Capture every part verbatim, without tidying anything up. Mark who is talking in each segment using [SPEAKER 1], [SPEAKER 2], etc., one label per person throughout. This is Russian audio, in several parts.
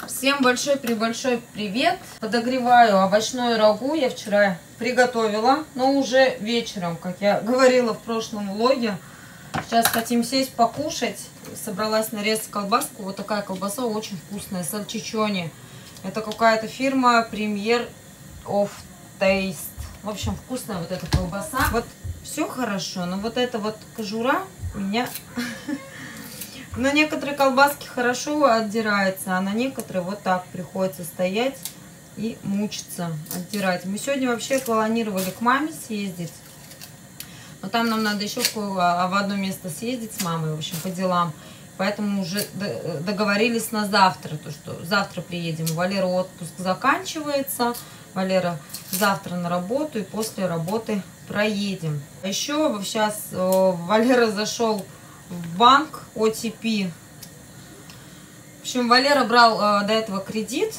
[SPEAKER 1] Всем большой-пребольшой привет! Подогреваю овощное рагу. Я вчера приготовила, но уже вечером, как я говорила в прошлом влоге. Сейчас хотим сесть покушать. Собралась нарезать колбаску. Вот такая колбаса очень вкусная, сальчичони. Это какая-то фирма Premier of Taste. В общем, вкусная вот эта колбаса. Вот все хорошо, но вот эта вот кожура меня... На некоторые колбаски хорошо отдирается, а на некоторые вот так приходится стоять и мучиться отдирать. Мы сегодня вообще планировали к маме съездить, но там нам надо еще в одно место съездить с мамой, в общем, по делам. Поэтому уже договорились на завтра, то что завтра приедем. Валера отпуск заканчивается, Валера завтра на работу и после работы проедем. А еще сейчас Валера зашел в банк о ти пи. В общем, Валера брал э, до этого кредит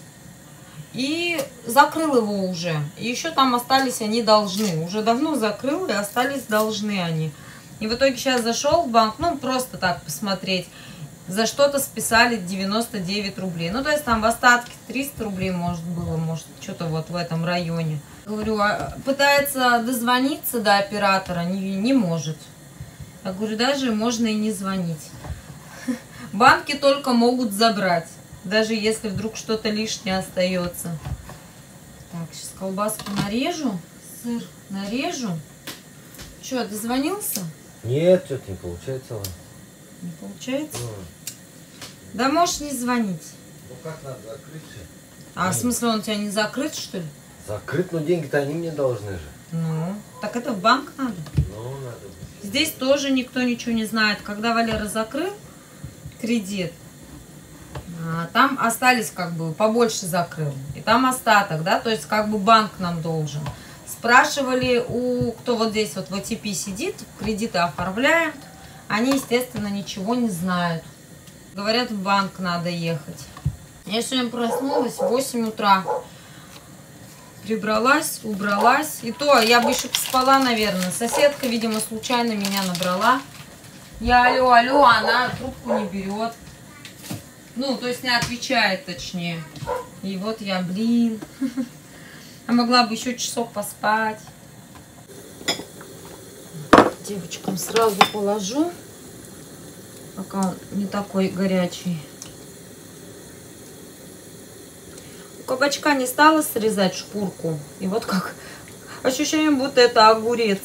[SPEAKER 1] и закрыл его уже. И еще там остались они должны. Уже давно закрыл и остались должны они. И в итоге сейчас зашел в банк, ну просто так посмотреть. За что-то списали девяносто девять рублей. Ну то есть там в остатке триста рублей может было, может что-то вот в этом районе. Говорю, а, пытается дозвониться до оператора, не, не может. Я говорю, даже можно и не звонить. Банки только могут забрать, даже если вдруг что-то лишнее остается. Так, сейчас колбаску нарежу, сыр нарежу. Что, дозвонился?
[SPEAKER 2] Нет, что-то не получается.
[SPEAKER 1] Не получается?
[SPEAKER 2] Ну.
[SPEAKER 1] Да можешь не звонить.
[SPEAKER 2] Ну как надо закрыть же?
[SPEAKER 1] А в смысле он у тебя не закрыт, что ли?
[SPEAKER 2] Закрыт, но деньги-то они мне должны же.
[SPEAKER 1] Ну, так это в банк надо.
[SPEAKER 2] Ну, надо.
[SPEAKER 1] Здесь тоже никто ничего не знает. Когда Валера закрыл кредит, там остались как бы побольше закрыл. И там остаток, да, то есть как бы банк нам должен. Спрашивали у, кто вот здесь вот в о ти пи сидит, кредиты оформляют. Они, естественно, ничего не знают. Говорят, в банк надо ехать. Я сегодня проснулась в восемь утра. Прибралась, убралась. И то, я бы еще поспала, наверное. Соседка, видимо, случайно меня набрала. Я алло, алло, она трубку не берет. Ну, то есть не отвечает, точнее. И вот я, блин. А могла бы еще часок поспать. Девочкам сразу положу, пока он не такой горячий. Кабачка не стала срезать шкурку. И вот как ощущение, будто это огурец.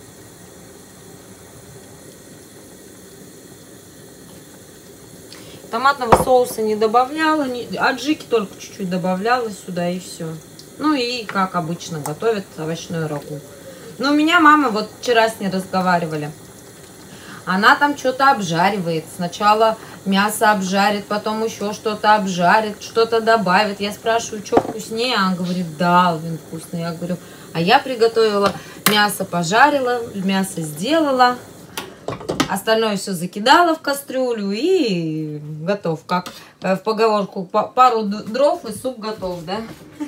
[SPEAKER 1] Томатного соуса не добавляла. Аджики только чуть-чуть добавляла сюда и все. Ну и как обычно готовят овощную рагу. Но у меня мама, вот вчера с ней разговаривали. Она там что-то обжаривает. Сначала мясо обжарит, потом еще что-то обжарит, что-то добавит. Я спрашиваю, что вкуснее? Она говорит, да, блин, вкусно. Я говорю, а я приготовила мясо, пожарила, мясо сделала. Остальное все закидала в кастрюлю и готов. Как в поговорку, пару дров и суп готов, да?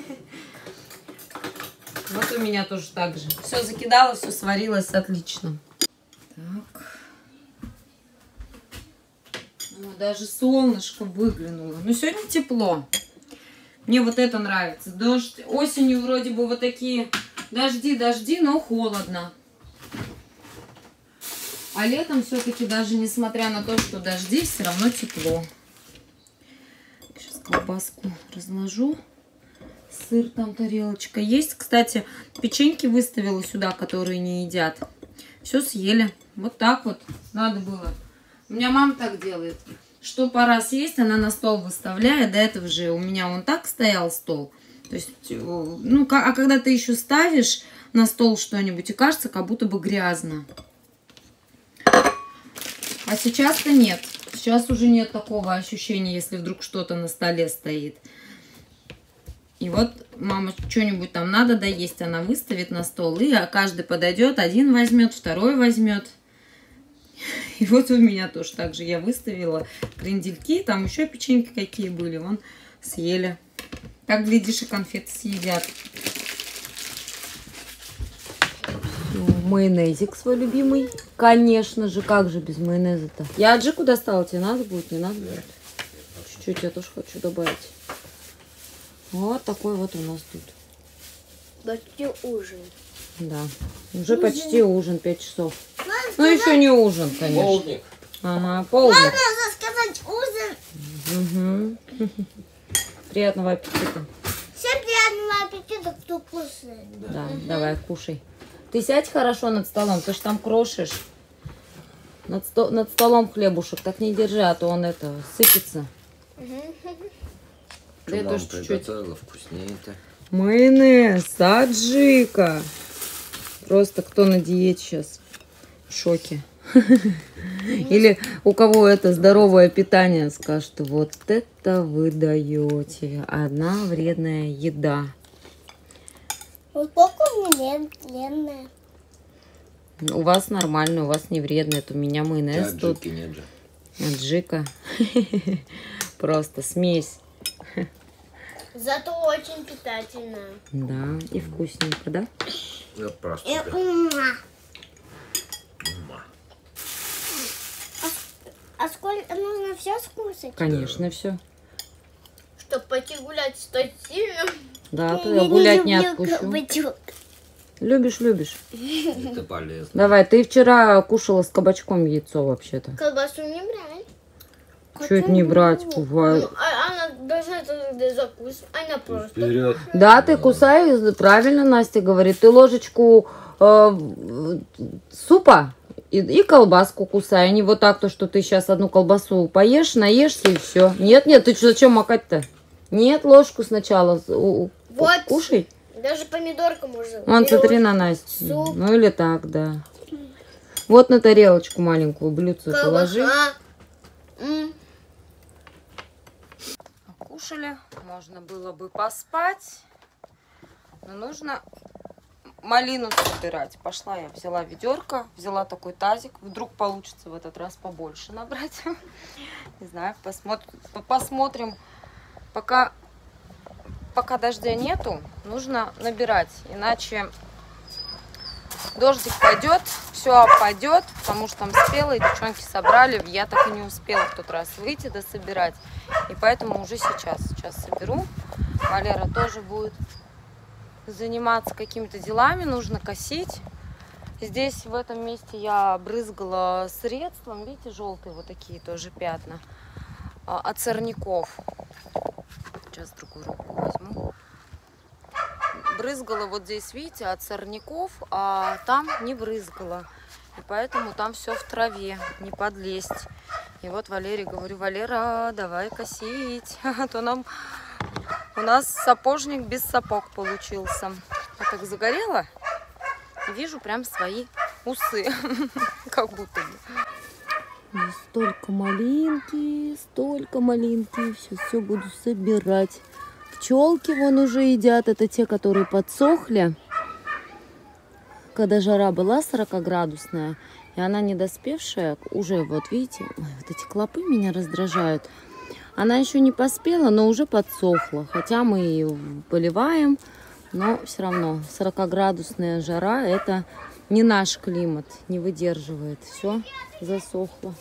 [SPEAKER 1] Вот у меня тоже так же. Все закидала, все сварилось отлично. Так. Ну, даже солнышко выглянуло. Но сегодня тепло. Мне вот это нравится. Дождь. Осенью вроде бы вот такие дожди, дожди, но холодно. А летом все-таки даже несмотря на то, что дожди, все равно тепло. Сейчас колбаску разложу. Сыр там, тарелочка есть. Кстати, печеньки выставила сюда, которые не едят. Все съели. Вот так вот надо было. У меня мама так делает. Что пора съесть, она на стол выставляет. До этого же у меня вон так стоял стол. То есть, ну, а когда ты еще ставишь на стол что-нибудь, и кажется, как будто бы грязно. А сейчас-то нет. Сейчас уже нет такого ощущения, если вдруг что-то на столе стоит. И вот мама что-нибудь там надо доесть, она выставит на стол, и каждый подойдет, один возьмет, второй возьмет. И вот у меня тоже так же. Я выставила крендельки, там еще печеньки какие были, вон съели. Так, глядишь, и конфеты съедят. Майонезик свой любимый. Конечно же, как же без майонеза-то? Я аджику достала, тебе надо будет, не надо будет? чуть-чуть я тоже хочу добавить. Вот такой вот у нас тут.
[SPEAKER 3] Почти ужин.
[SPEAKER 1] Да. Уже
[SPEAKER 3] Ужин.
[SPEAKER 1] почти ужин, пять часов.
[SPEAKER 3] Мам,
[SPEAKER 1] Ну, еще не ужин, конечно.
[SPEAKER 2] Полдник.
[SPEAKER 1] Ага, полдник.
[SPEAKER 3] надо сказать ужин.
[SPEAKER 1] Угу. Приятного аппетита.
[SPEAKER 3] Всем приятного аппетита, кто кушает.
[SPEAKER 1] Да, давай, кушай. Ты сядь хорошо над столом, ты ж там крошишь. Над, сто... над столом хлебушек так не держи, а то он это сыпется. Да я тоже чуть-чуть.
[SPEAKER 2] Приготовила вкуснее-то.
[SPEAKER 1] Майонез, аджика. Просто кто на диете сейчас в шоке. Или у кого это здоровое питание, скажет, вот это вы даете. Одна вредная еда.
[SPEAKER 3] Вот сколько у меня ленная.
[SPEAKER 1] У вас нормально, у вас не вредно. Это у меня майонез тут.
[SPEAKER 2] Аджики нет же.
[SPEAKER 1] Аджика. Просто смесь.
[SPEAKER 3] Зато очень питательная.
[SPEAKER 1] Да, и вкусненько, да?
[SPEAKER 2] Я просто.
[SPEAKER 3] Э, ума. А сколько нужно все скушать?
[SPEAKER 1] Конечно, все.
[SPEAKER 3] Чтобы пойти гулять стать сильным.
[SPEAKER 1] Да, то я гулять не отпущу.
[SPEAKER 3] кабачок.
[SPEAKER 1] Любишь, любишь.
[SPEAKER 2] Это полезно.
[SPEAKER 1] Давай, ты вчера кушала с кабачком яйцо вообще-то.
[SPEAKER 3] Колбасу не брать.
[SPEAKER 1] Что это не брать? Бывает.
[SPEAKER 3] Ну, а она должна это закусывать. Она просто.
[SPEAKER 2] Вперед.
[SPEAKER 1] Да, ты кусай, правильно Настя говорит. Ты ложечку э, супа и, и колбаску кусай. А не вот так, то, что ты сейчас одну колбасу поешь, наешься и все. Нет, нет, ты что, зачем макать-то? Нет, ложку сначала у- у-
[SPEAKER 3] Вот.
[SPEAKER 1] кушай.
[SPEAKER 3] Даже помидорка можно.
[SPEAKER 1] Вон,
[SPEAKER 3] Берешь
[SPEAKER 1] смотри на Настю.
[SPEAKER 3] суп.
[SPEAKER 1] Ну или так, да. Вот на тарелочку маленькую блюдце положи.
[SPEAKER 3] Колбаса. М.
[SPEAKER 1] Кушали, можно было бы поспать, но нужно малину собирать. Пошла я, взяла ведерко, взяла такой тазик, вдруг получится в этот раз побольше набрать. Не знаю, посмотрим, посмотрим. Пока, пока дождя нету, нужно набирать, иначе дождик пойдет, все опадет, потому что там спелые девчонки собрали, я так и не успела в тот раз выйти дособирать, и поэтому уже сейчас, сейчас соберу. Валера тоже будет заниматься какими-то делами, нужно косить. Здесь в этом месте я брызгала средством, видите, желтые вот такие тоже пятна от сорняков. Сейчас другую руку возьму. Брызгала вот здесь, видите, от сорняков, а там не брызгала. И поэтому там все в траве, не подлезть. И вот Валере говорю: Валера, давай косить. А то нам у нас сапожник без сапог получился. Я так загорела и вижу прям свои усы. Как будто бы. Столько малинки, столько малинки. Сейчас все буду собирать. Пчелки вон уже едят, это те, которые подсохли. Когда жара была сорокаградусная, и она недоспевшая, уже вот видите, ой, вот эти клопы меня раздражают. Она еще не поспела, но уже подсохла. Хотя мы ее поливаем, но все равно сорокаградусная жара, это не наш климат, не выдерживает. Все засохло.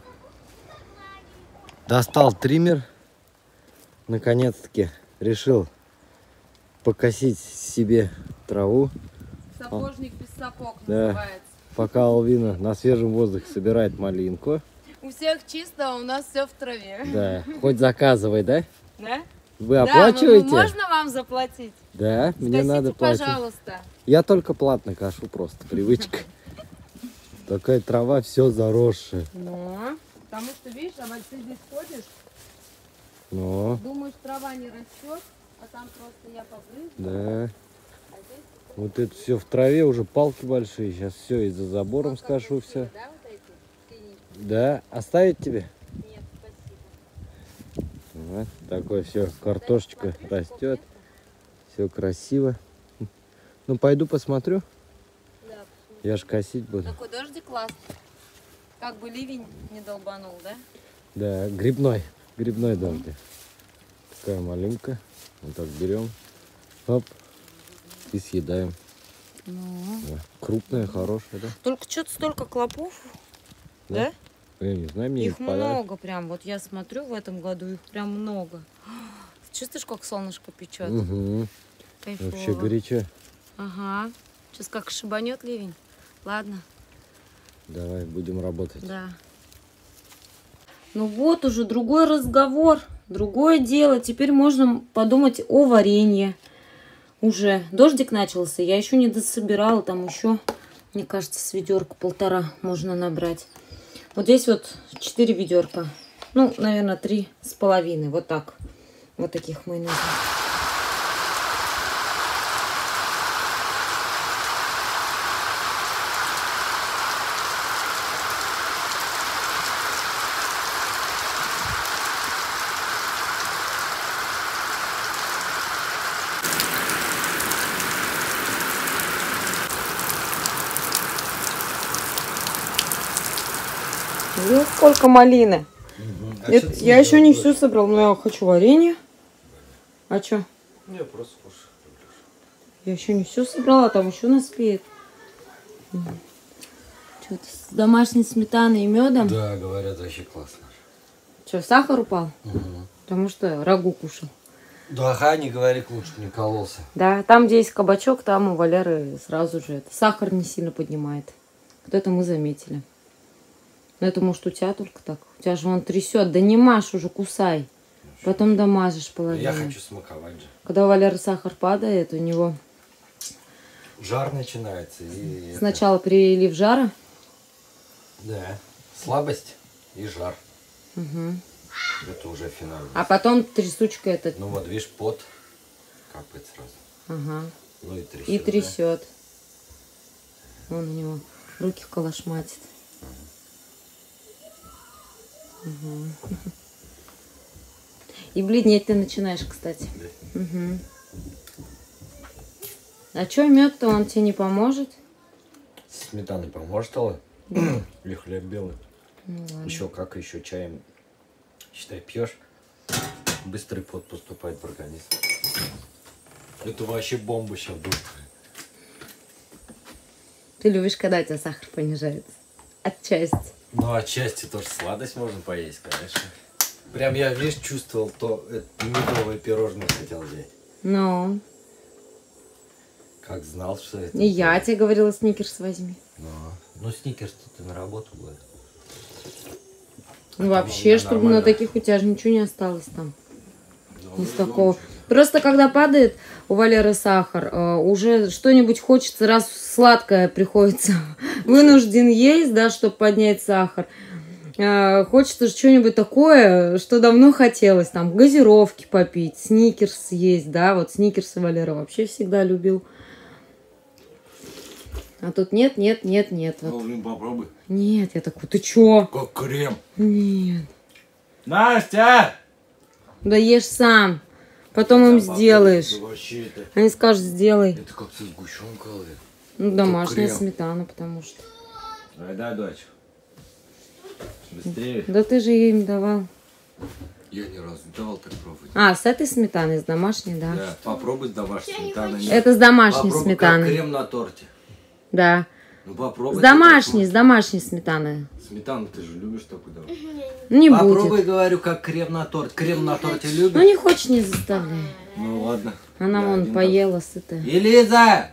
[SPEAKER 2] Достал триммер. Наконец-таки решил покосить себе траву.
[SPEAKER 1] Сапожник без сапог
[SPEAKER 2] Да.
[SPEAKER 1] называется.
[SPEAKER 2] Пока Алвина на свежем воздухе собирает малинку.
[SPEAKER 1] У всех чисто, а у нас все в траве.
[SPEAKER 2] Да, хоть заказывай, да?
[SPEAKER 1] Да?
[SPEAKER 2] Вы
[SPEAKER 1] Да,
[SPEAKER 2] оплачиваете?
[SPEAKER 1] ну, можно вам заплатить?
[SPEAKER 2] Да, мне
[SPEAKER 1] Скосите,
[SPEAKER 2] надо платить.
[SPEAKER 1] пожалуйста.
[SPEAKER 2] Я только платно кашу, просто привычка. Такая трава все заросшая.
[SPEAKER 1] Ну, потому что, видишь, а вот ты здесь ходишь,
[SPEAKER 2] Ну,
[SPEAKER 1] думаешь, трава не растет, а там просто я побрызгала.
[SPEAKER 2] да. Вот это все в траве, уже палки большие. Сейчас все и за забором скошу все.
[SPEAKER 1] Да, вот эти синие?
[SPEAKER 2] Да, оставить тебе?
[SPEAKER 1] Нет, спасибо.
[SPEAKER 2] Вот такое все, картошечка растет. Все красиво. Ну, пойду посмотрю.
[SPEAKER 1] Да,
[SPEAKER 2] Я ж косить буду.
[SPEAKER 1] такой дождик классный. Как бы ливень не долбанул, да?
[SPEAKER 2] Да, грибной. Грибной дождик. Такая маленькая. Вот так берем. Оп. И съедаем.
[SPEAKER 1] Ну.
[SPEAKER 2] Да. Крупная, хорошая, да?
[SPEAKER 1] Только что-то столько клопов,
[SPEAKER 2] Да?
[SPEAKER 1] да?
[SPEAKER 2] Я не знаю, мне
[SPEAKER 1] Их
[SPEAKER 2] не подарок.
[SPEAKER 1] много прям. Вот я смотрю, в этом году их прям много. Чувствуешь, как солнышко печет?
[SPEAKER 2] Угу.
[SPEAKER 1] Кайфово.
[SPEAKER 2] Вообще горячо.
[SPEAKER 1] Ага. Сейчас как шибанет ливень. Ладно.
[SPEAKER 2] Давай, будем работать.
[SPEAKER 1] Да. Ну вот уже другой разговор, другое дело. Теперь можно подумать о варенье. Уже дождик начался, я еще не дособирала. Там еще, мне кажется, с ведерка полтора можно набрать. Вот здесь вот четыре ведерка. Ну, наверное, три с половиной. Вот так. Вот таких майонезов. Ну, сколько малины.
[SPEAKER 2] Угу. А
[SPEAKER 1] Это, я еще не все собрал, но я хочу варенье. А что?
[SPEAKER 2] Я просто кушаю.
[SPEAKER 1] Я еще не все собрала, там еще наспеет. Что-то с домашней сметаной и медом.
[SPEAKER 2] Да, говорят, вообще классно.
[SPEAKER 1] Что, сахар упал?
[SPEAKER 2] Угу.
[SPEAKER 1] Потому что рагу кушал.
[SPEAKER 2] Да, ха, не говори, лучше не кололся.
[SPEAKER 1] Да, там, где есть кабачок, там у Валеры сразу же это, сахар не сильно поднимает. Вот это мы заметили. Но это может у тебя только так. У тебя же он трясет. Да не маш уже, кусай. Потом домажешь половину.
[SPEAKER 2] Я хочу смаковать же.
[SPEAKER 1] Когда у Валеры сахар падает, у него
[SPEAKER 2] Жар начинается. И
[SPEAKER 1] сначала прилив жара.
[SPEAKER 2] это... Да. Слабость и жар.
[SPEAKER 1] Угу.
[SPEAKER 2] Это уже финально.
[SPEAKER 1] А потом трясучка этот.
[SPEAKER 2] Ну вот, видишь, пот капает сразу.
[SPEAKER 1] Ага.
[SPEAKER 2] Ну и трясет.
[SPEAKER 1] И
[SPEAKER 2] да?
[SPEAKER 1] трясет. Вон у него руки колошматит. Угу. И бледнеть ты начинаешь, кстати.
[SPEAKER 2] Да.
[SPEAKER 1] Угу. А что мед-то, он тебе не поможет?
[SPEAKER 2] Сметана поможет, Алла? Или хлеб белый?
[SPEAKER 1] Ну, ладно.
[SPEAKER 2] Еще как, еще чаем, считай, пьешь, быстрый пот поступает в организм. Это вообще бомба сейчас будет.
[SPEAKER 1] Ты любишь, когда у тебя сахар понижается? Отчасти.
[SPEAKER 2] Ну, отчасти тоже сладость можно поесть, конечно. Прям я, видишь, чувствовал, то это медовое пирожное хотел взять.
[SPEAKER 1] Ну,
[SPEAKER 2] Как знал, что это.
[SPEAKER 1] и я тебе говорила, сникерс возьми.
[SPEAKER 2] Ну, ну сникерс-то ты на работу будет.
[SPEAKER 1] Ну,
[SPEAKER 2] А
[SPEAKER 1] вообще, чтобы
[SPEAKER 2] нормально.
[SPEAKER 1] на таких у тебя же ничего не осталось там.
[SPEAKER 2] Ну,
[SPEAKER 1] Из такого. Просто когда падает у Валеры сахар, э, уже что-нибудь хочется, раз сладкое приходится вынужден есть, да, чтобы поднять сахар. Э, хочется что-нибудь такое, что давно хотелось, там, газировки попить, сникерс съесть, да, вот сникерсы Валера вообще всегда любил. А тут нет, нет, нет, нет. Вот.
[SPEAKER 2] Ну, попробуй.
[SPEAKER 1] Нет, я такой, ты чё?
[SPEAKER 2] Как крем.
[SPEAKER 1] Нет.
[SPEAKER 2] Настя!
[SPEAKER 1] Да ешь сам. Потом им сделаешь.
[SPEAKER 2] Да вообще это,
[SPEAKER 1] Они скажут, сделай.
[SPEAKER 2] это как со сгущенкой. Алла.
[SPEAKER 1] Ну, домашняя
[SPEAKER 2] крем.
[SPEAKER 1] сметана, потому что.
[SPEAKER 2] Дай, да, дочь. Быстрее.
[SPEAKER 1] Да ты же ей им давал.
[SPEAKER 2] Я ни разу не давал так пробовать.
[SPEAKER 1] А, с этой сметаной, с домашней, да.
[SPEAKER 2] Да, попробуй с домашней сметаной.
[SPEAKER 1] Это с домашней
[SPEAKER 2] Попробуй,
[SPEAKER 1] сметаной.
[SPEAKER 2] как крем на торте.
[SPEAKER 1] Да.
[SPEAKER 2] Ну попробуй.
[SPEAKER 1] С домашней, с домашней сметаной.
[SPEAKER 2] Сметану ты же любишь такую давать.
[SPEAKER 1] Не
[SPEAKER 2] Попробуй,
[SPEAKER 1] будет.
[SPEAKER 2] говорю, как крем на торт. Крем на торте
[SPEAKER 1] Ну,
[SPEAKER 2] любишь?
[SPEAKER 1] не хочешь, не заставляй.
[SPEAKER 2] Ну ладно.
[SPEAKER 1] Она
[SPEAKER 2] Я
[SPEAKER 1] вон
[SPEAKER 2] один
[SPEAKER 1] поела, сытая.
[SPEAKER 2] раз. Елиза!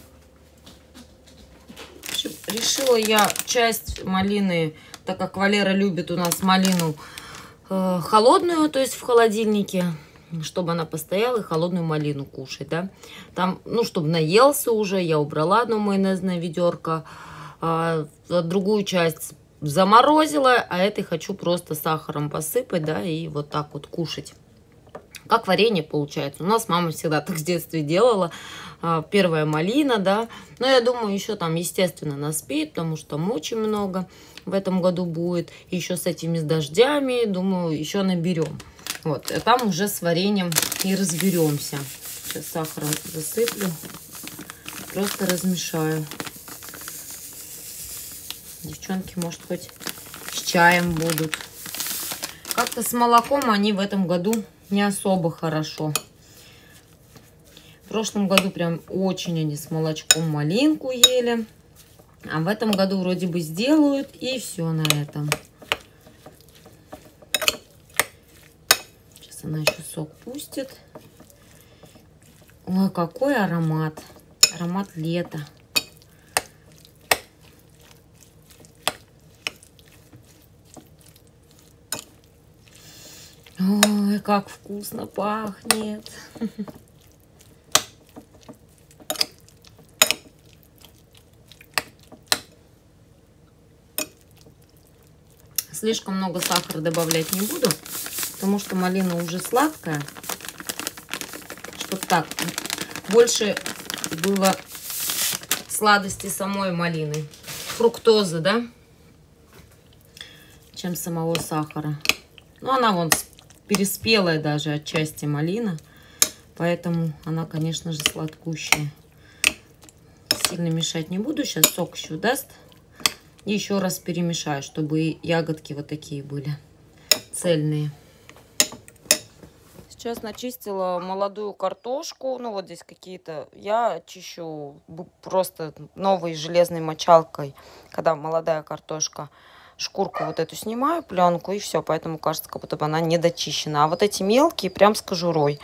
[SPEAKER 1] Решила я часть малины, так как Валера любит у нас малину э, холодную, то есть в холодильнике, чтобы она постояла и холодную малину кушать, да. Там, ну, чтобы наелся уже, я убрала одно майонезное ведерко, а, а другую часть заморозила, а этой хочу просто сахаром посыпать, да, и вот так вот кушать. Как варенье получается. У нас мама всегда так с детства делала. Первая малина, да. Но я думаю, еще там, естественно, наспеет, потому что там очень много в этом году будет. Еще с этими с дождями, думаю, еще наберем. Вот, а там уже с вареньем и разберемся. Сейчас сахаром засыплю. Просто размешаю. Девчонки, может, хоть с чаем будут. Как-то с молоком они в этом году не особо хорошо. В прошлом году прям очень они с молочком малинку ели. А в этом году вроде бы сделают, и все на этом. Она еще сок пустит. Ой, какой аромат. Аромат лета. Ой, как вкусно пахнет. Слишком много сахара добавлять не буду, потому что малина уже сладкая. Чтобы так, больше было сладости самой малины. Фруктозы, да? Чем самого сахара. Ну, она вон переспелая даже отчасти малина. Поэтому она, конечно же, сладкущая. Сильно мешать не буду. Сейчас сок еще даст. И еще раз перемешаю, чтобы ягодки вот такие были цельные. Сейчас начистила молодую картошку. Ну, вот здесь какие-то... Я чищу просто новой железной мочалкой, когда молодая картошка. Шкурку вот эту снимаю, пленку, и все. Поэтому кажется, как будто бы она не дочищена. А вот эти мелкие прям с кожурой.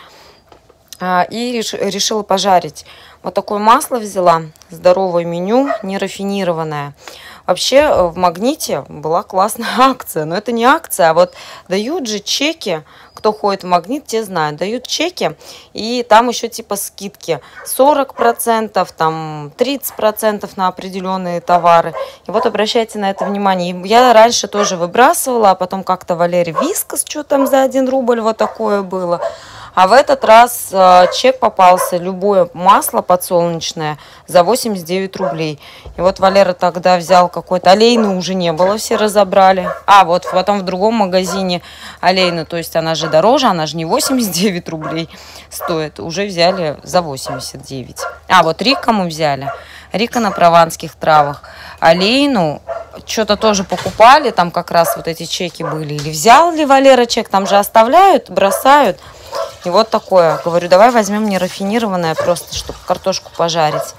[SPEAKER 1] И реш... решила пожарить. Вот такое масло взяла. Здоровое меню, нерафинированное. Вообще в Магните была классная акция. Но это не акция, а вот дают же чеки. Кто ходит в Магнит, те знают. Дают чеки, и там еще типа скидки. сорок процентов, там тридцать процентов на определенные товары. И вот обращайте на это внимание. Я раньше тоже выбрасывала, а потом как-то Валерий Вискас, что там за один рубль вот такое было. А в этот раз э, чек попался, любое масло подсолнечное за восемьдесят девять рублей. И вот Валера тогда взял какой-то, олейну уже не было, все разобрали. А, вот потом в другом магазине олейну, то есть она же дороже, она же не восемьдесят девять рублей стоит, уже взяли за восемьдесят девять. А, вот Рика мы взяли, Рика на прованских травах. Олейну что-то тоже покупали, там как раз вот эти чеки были. Или взял ли Валера чек, там же оставляют, бросают. И вот такое. Говорю, давай возьмем нерафинированное просто, чтобы картошку пожарить.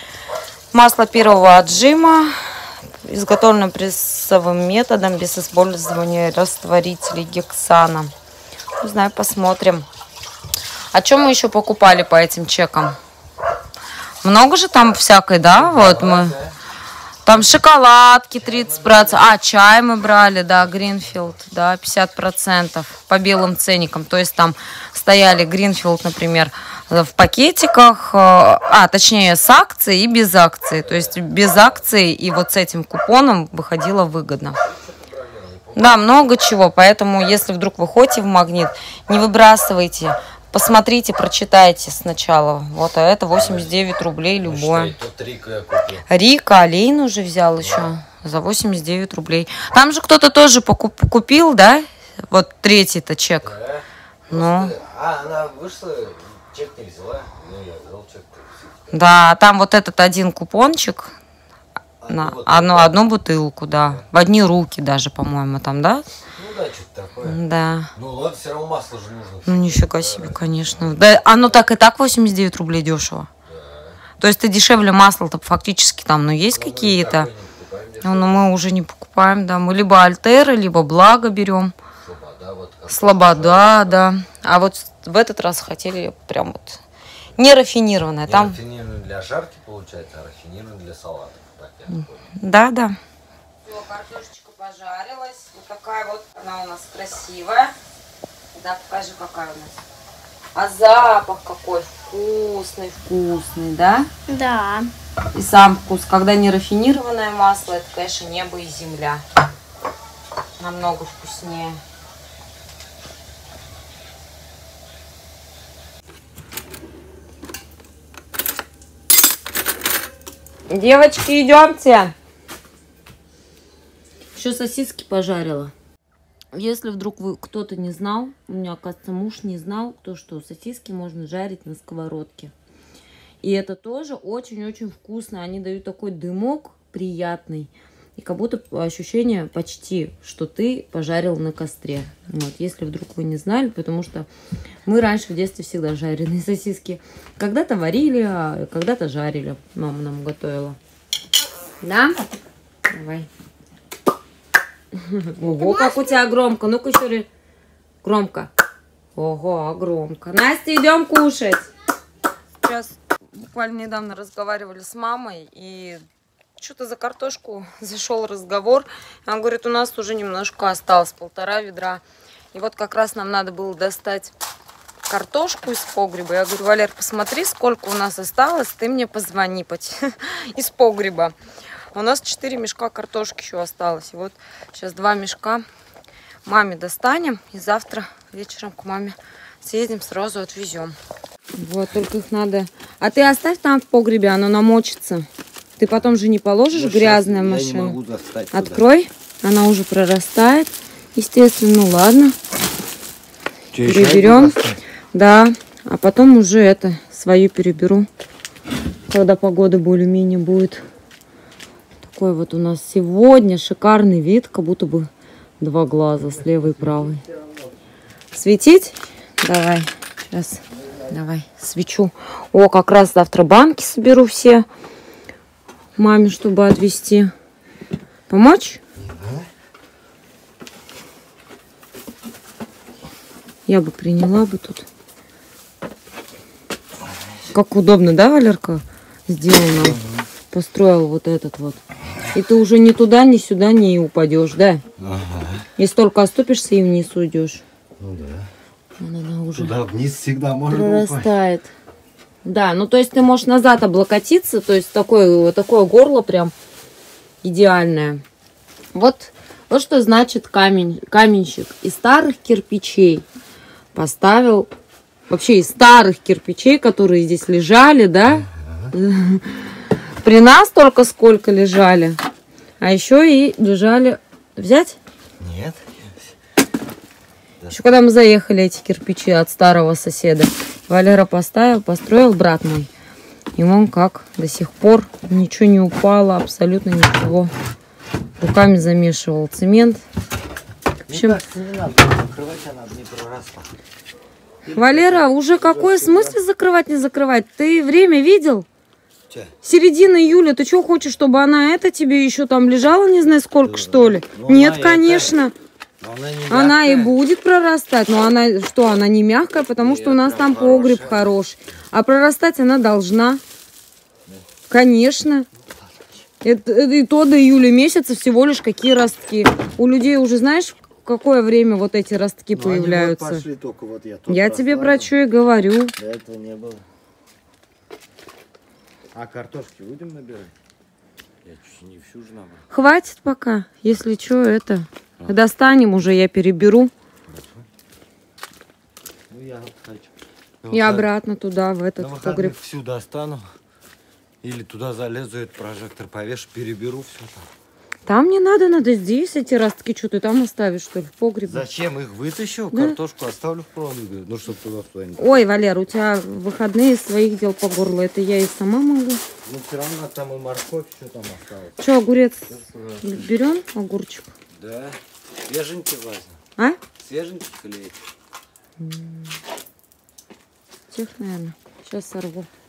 [SPEAKER 1] Масло первого отжима. Изготовлено прессовым методом, без использования растворителей гексана. Не знаю, посмотрим. А что мы еще покупали по этим чекам? Много же там всякой, да? Вот мы... Там шоколадки тридцать процентов. А, чай мы брали, да, Гринфилд, да, пятьдесят процентов по белым ценникам. То есть там стояли Гринфилд, например, в пакетиках, а, точнее, с акцией и без акции. То есть без акции и вот с этим купоном выходило выгодно. Да, много чего, поэтому если вдруг вы ходите в Магнит, не выбрасывайте. Посмотрите, прочитайте сначала. Вот, а это восемьдесят девять рублей любое. Рика, олейну уже взял еще за восемьдесят девять рублей. Там же кто-то тоже покуп, купил, да? Вот третий-то чек.
[SPEAKER 2] Да.
[SPEAKER 1] Ну.
[SPEAKER 2] А, она вышла, чек не взяла. Ну, я взял чек.
[SPEAKER 1] Да, там вот этот один купончик.
[SPEAKER 2] Одну,
[SPEAKER 1] на
[SPEAKER 2] вот
[SPEAKER 1] одну, одну бутылку, да. В одни руки даже, по-моему, там, да?
[SPEAKER 2] Ну да, что-то такое.
[SPEAKER 1] Да.
[SPEAKER 2] Ну ладно, все равно масло же нужно.
[SPEAKER 1] Ну нифига себе, конечно. Да, оно так и так восемьдесят девять рублей дешево.
[SPEAKER 2] Да. То
[SPEAKER 1] То есть ты дешевле масла-то фактически там, ну есть какие-то. Ну, но мы уже не покупаем, да. Мы либо Альтеры, либо Благо берем.
[SPEAKER 2] Слобода, вот
[SPEAKER 1] Слобода, да. А вот в этот раз хотели прям вот не рафинированное.
[SPEAKER 2] Не
[SPEAKER 1] Там...
[SPEAKER 2] рафинированное для жарки получается, а рафинированное для салатов. Так, я понял.
[SPEAKER 1] Да, да. Все, картошечка пожарилась. Вот такая вот она у нас красивая. Да, покажи, какая у нас. А запах какой вкусный, вкусный, да?
[SPEAKER 3] Да.
[SPEAKER 1] И сам вкус, когда не рафинированное масло, это, конечно, небо и земля. Намного вкуснее. Девочки, идемте. Еще сосиски пожарила. Если вдруг вы кто-то не знал, у меня, оказывается, муж не знал, то что сосиски можно жарить на сковородке. И это тоже очень-очень вкусно. Они дают такой дымок приятный. И как будто ощущение почти, что ты пожарил на костре. Вот, если вдруг вы не знали, потому что мы раньше в детстве всегда жареные сосиски. Когда-то варили, а когда-то жарили. Мама нам готовила. Да? Давай. Ого, как у тебя громко. Ну-ка еще громко. Ого, а громко. Настя, идем кушать. Сейчас буквально недавно разговаривали с мамой, и что-то за картошку зашел разговор. Она говорит, у нас уже немножко осталось, полтора ведра. И вот как раз нам надо было достать картошку из погреба. Я говорю, Валер, посмотри, сколько у нас осталось, ты мне позвони из погреба. У нас четыре мешка картошки еще осталось. И вот сейчас два мешка маме достанем, и завтра вечером к маме съездим, сразу отвезем. Вот, только их надо... А ты оставь там в погребе, оно намочится. Ты потом же не положишь, ну, грязная машина. Я не могу достать. Открой, туда. Она уже прорастает, естественно. Ну ладно. Че, переберем. Да, а потом уже это свою переберу, когда погода более-менее будет. Такой вот у нас сегодня шикарный вид, как будто бы два глаза, с левой и правой. Светить? Давай, сейчас, давай, свечу. О, как раз завтра банки соберу все маме, чтобы отвезти. Помочь? Я бы приняла бы тут. Как удобно, да, Валерка? Сделано. Построил вот этот вот. И ты уже ни туда, ни сюда не упадешь, да? Ага. Если только оступишься и вниз уйдешь.
[SPEAKER 2] Ну да.
[SPEAKER 1] Она, она уже
[SPEAKER 2] туда вниз всегда можно
[SPEAKER 1] прорастает. Упасть. Да, ну то есть ты можешь назад облокотиться, то есть такое, такое горло прям идеальное. Вот, вот что значит камень, каменщик. Из старых кирпичей поставил, вообще из старых кирпичей, которые здесь лежали, да? Ага. При нас только сколько лежали, а еще и лежали... Взять?
[SPEAKER 2] Нет.
[SPEAKER 1] Еще когда мы заехали, эти кирпичи от старого соседа, Валера поставил, построил брат мой. И он как до сих пор ничего не упало, абсолютно ничего. Руками замешивал цемент. В общем, не кажется, не надо закрывать, она не проросла. Валера, уже какой смысл закрывать, не закрывать? Ты время видел? Середина июля, ты что хочешь, чтобы она это тебе еще там лежала, не знаю сколько, да, что ли? Ну, нет, конечно. Это... Она, она и будет прорастать, но она что, она не мягкая, потому Нет, что у нас там хорошая. Погреб хороший. А прорастать она должна. Да. Конечно. Это, это и то до июля месяца всего лишь какие ростки. У людей уже знаешь, в какое время вот эти ростки но появляются? Вот пошли, только вот я я тебе про что и говорю.
[SPEAKER 2] До этого не было. А картошки будем набирать? Я чуть не всю же набрал.
[SPEAKER 1] Хватит пока. Если что, это... А. Достанем уже, я переберу.
[SPEAKER 2] Ну, я хочу.
[SPEAKER 1] И вот обратно туда, в этот погреб.
[SPEAKER 2] Всю достану. Или туда залезу, этот прожектор повешу, переберу все там.
[SPEAKER 1] Там не надо, надо здесь эти ростки. Что ты там оставишь, что ли, в погребе?
[SPEAKER 2] Зачем их вытащил? Да? Картошку оставлю в погребе. Ну, чтобы туда что-нибудь.
[SPEAKER 1] Ой, Валер, у тебя выходные своих дел по горлу. Это я и сама могу.
[SPEAKER 2] Ну, все равно там и морковь, что там осталось.
[SPEAKER 1] Что, огурец берем? Огурчик?
[SPEAKER 2] Да. Свеженький возьмем.
[SPEAKER 1] А?
[SPEAKER 2] Свеженький клей.
[SPEAKER 1] Тех, наверное. Сейчас сорву.